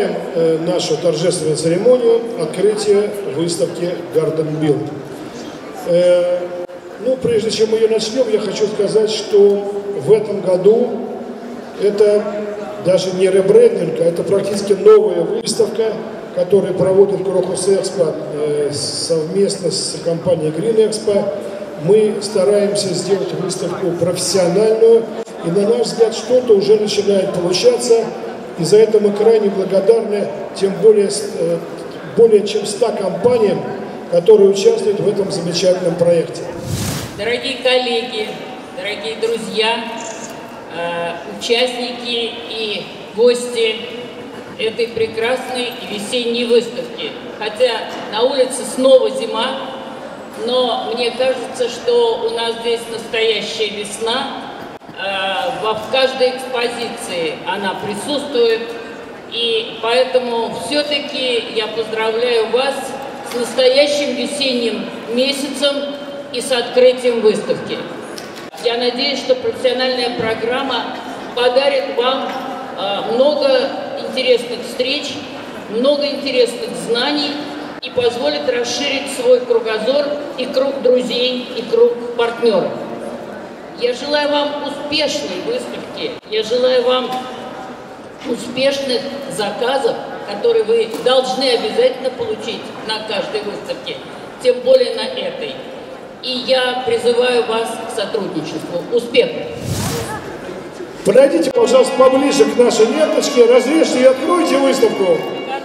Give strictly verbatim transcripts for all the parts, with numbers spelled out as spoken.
Начинаем э, нашу торжественную церемонию открытия выставки Garden Build. Э, ну, прежде чем мы ее начнем, я хочу сказать, что в этом году это даже не ребрендинг, а это практически новая выставка, которую проводит Крокус Экспо э, совместно с компанией Green Expo. Мы стараемся сделать выставку профессиональную, и, на наш взгляд, что-то уже начинает получаться. И за это мы крайне благодарны тем более, более чем ста компаниям, которые участвуют в этом замечательном проекте. Дорогие коллеги, дорогие друзья, участники и гости этой прекрасной весенней выставки. Хотя на улице снова зима, но мне кажется, что у нас здесь настоящая весна. В каждой экспозиции она присутствует, и поэтому все-таки я поздравляю вас с настоящим весенним месяцем и с открытием выставки. Я надеюсь, что профессиональная программа подарит вам много интересных встреч, много интересных знаний и позволит расширить свой кругозор и круг друзей, и круг партнеров. Я желаю вам успешной выставки, я желаю вам успешных заказов, которые вы должны обязательно получить на каждой выставке, тем более на этой. И я призываю вас к сотрудничеству. Успехов! Подойдите, пожалуйста, поближе к нашей ленточке, разрежьте и откройте выставку.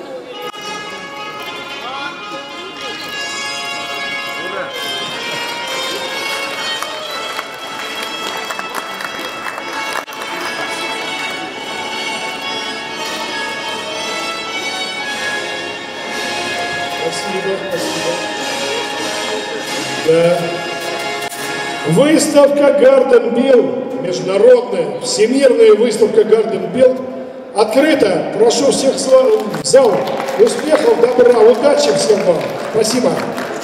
Спасибо, спасибо. Да. Выставка Garden Build, международная, всемирная выставка Garden Build открыта. Прошу всех в зал. Успехов, добра, удачи всем вам. Спасибо.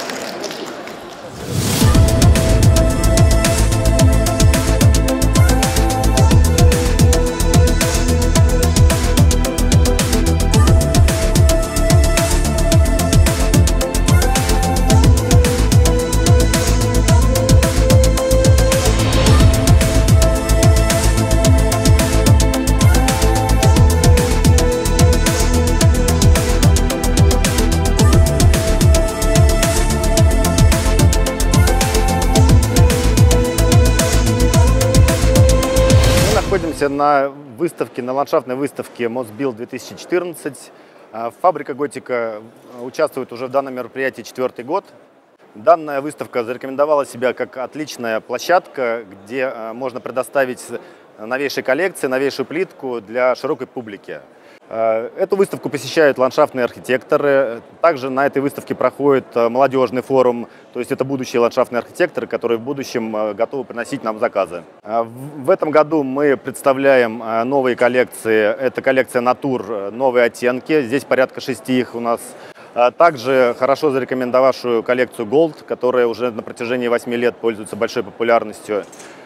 Находимся на выставке, на ландшафтной выставке Мосбилд две тысячи четырнадцать. Фабрика Готика участвует уже в данном мероприятии четвертый год. Данная выставка зарекомендовала себя как отличная площадка, где можно предоставить новейшие коллекции, новейшую плитку для широкой публики. Эту выставку посещают ландшафтные архитекторы. Также на этой выставке проходит молодежный форум, то есть это будущие ландшафтные архитекторы, которые в будущем готовы приносить нам заказы. В этом году мы представляем новые коллекции. Это коллекция Натур, новые оттенки. Здесь порядка шести их у нас. Также хорошо зарекомендовавшую коллекцию Gold, которая уже на протяжении восьми лет пользуется большой популярностью.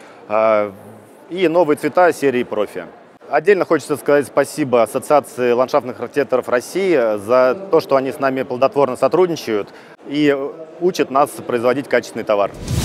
И новые цвета серии Профи. Отдельно хочется сказать спасибо Ассоциации ландшафтных архитекторов России за то, что они с нами плодотворно сотрудничают и учат нас производить качественный товар.